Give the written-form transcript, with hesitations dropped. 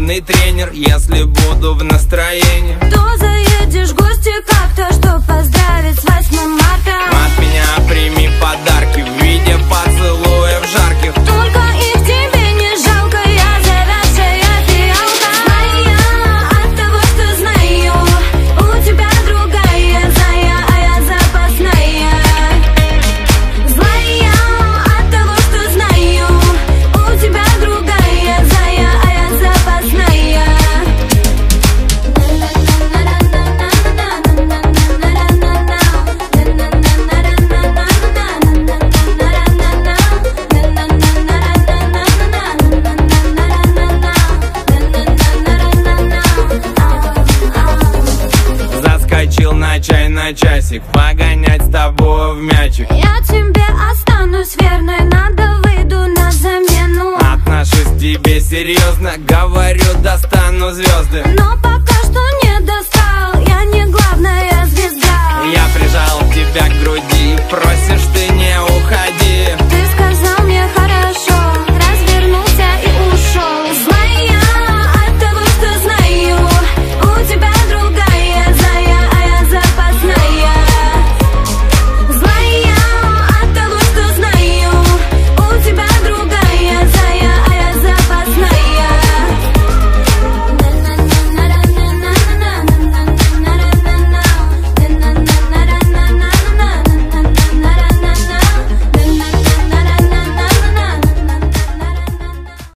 главный тренер. Если буду в настроении, то заедешь в гости как-то, чтоб поздравить с 8 марта. от меня прими подарки в виде поцелуев жарких. Только их тебе не жалко, я заросшая фиалка. Злая от того, что знаю, у тебя другая зая, а я запасная. Злая от того, что знаю, у тебя другая зая, а я запасная. Заскочил на чай на часик, погонять с тобой в мячик. Я тебе останусь верной, надо выйду на замену. Отношусь к тебе серьезно, говорю, достану звезды. Но пока что не достал, я не главная звезда. Я прижал тебя к груди, просишь ты не